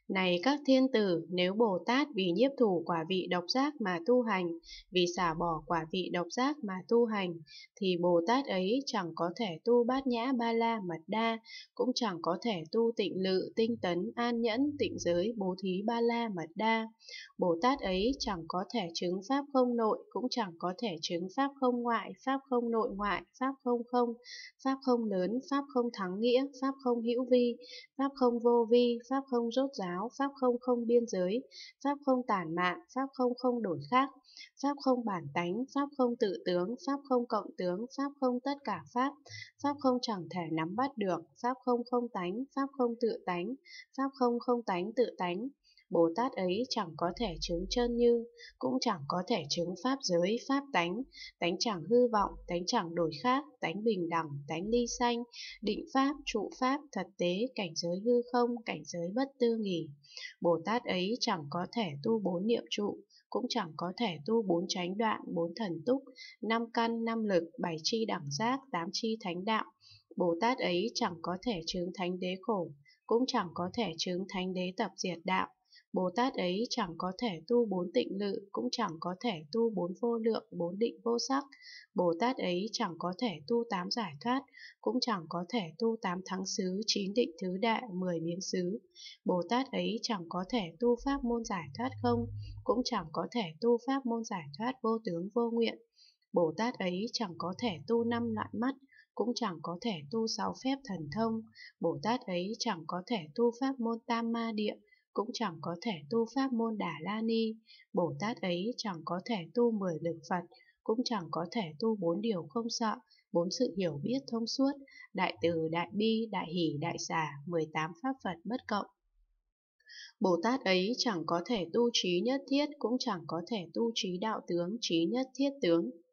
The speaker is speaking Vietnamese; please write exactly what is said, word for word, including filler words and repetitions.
Này các thiên tử, nếu Bồ Tát vì nhiếp thủ quả vị độc giác mà tu hành, vì xả bỏ quả vị độc giác mà tu hành, thì Bồ Tát ấy chẳng có thể tu bát nhã ba la mật đa, cũng chẳng có thể tu tịnh lự, tinh tấn, an nhẫn, tịnh giới, bố thí ba la mật đa. Bồ Tát ấy chẳng có thể chứng pháp không nội, cũng chẳng có thể chứng pháp không ngoại, pháp không nội ngoại, pháp không không, pháp không lớn, pháp không thắng nghĩa, pháp không hữu vi, pháp không vô vi, pháp không rốt ráo, pháp không không biên giới, pháp không tản mạn, pháp không không đổi khác, pháp không bản tánh, pháp không tự tướng, pháp không cộng tướng, pháp không tất cả pháp, pháp không chẳng thể nắm bắt được, pháp không không tánh, pháp không tự tánh, pháp không không tánh tự tánh. Bồ Tát ấy chẳng có thể chứng chân như, cũng chẳng có thể chứng pháp giới, pháp tánh, tánh chẳng hư vọng, tánh chẳng đổi khác, tánh bình đẳng, tánh ly sanh, định pháp, trụ pháp, thật tế, cảnh giới hư không, cảnh giới bất tư nghỉ. Bồ Tát ấy chẳng có thể tu bốn niệm trụ, cũng chẳng có thể tu bốn chánh đoạn, bốn thần túc, năm căn, năm lực, bảy chi đẳng giác, tám chi thánh đạo. Bồ Tát ấy chẳng có thể chứng thánh đế khổ, cũng chẳng có thể chứng thánh đế tập diệt đạo. Bồ Tát ấy chẳng có thể tu bốn tịnh lự, cũng chẳng có thể tu bốn vô lượng, bốn định vô sắc. Bồ Tát ấy chẳng có thể tu tám giải thoát, cũng chẳng có thể tu tám thắng xứ, chín định thứ đại, mười biến xứ. Bồ Tát ấy chẳng có thể tu pháp môn giải thoát không, cũng chẳng có thể tu pháp môn giải thoát vô tướng vô nguyện. Bồ Tát ấy chẳng có thể tu năm loại mắt, cũng chẳng có thể tu sáu phép thần thông. Bồ Tát ấy chẳng có thể tu pháp môn tam ma địa, cũng chẳng có thể tu pháp môn Đà La Ni. Bồ Tát ấy chẳng có thể tu mười lực Phật, cũng chẳng có thể tu bốn điều không sợ, bốn sự hiểu biết thông suốt, đại từ, đại bi, đại hỷ, đại xả, mười tám pháp Phật bất cộng. Bồ Tát ấy chẳng có thể tu trí nhất thiết, cũng chẳng có thể tu trí đạo tướng, trí nhất thiết tướng.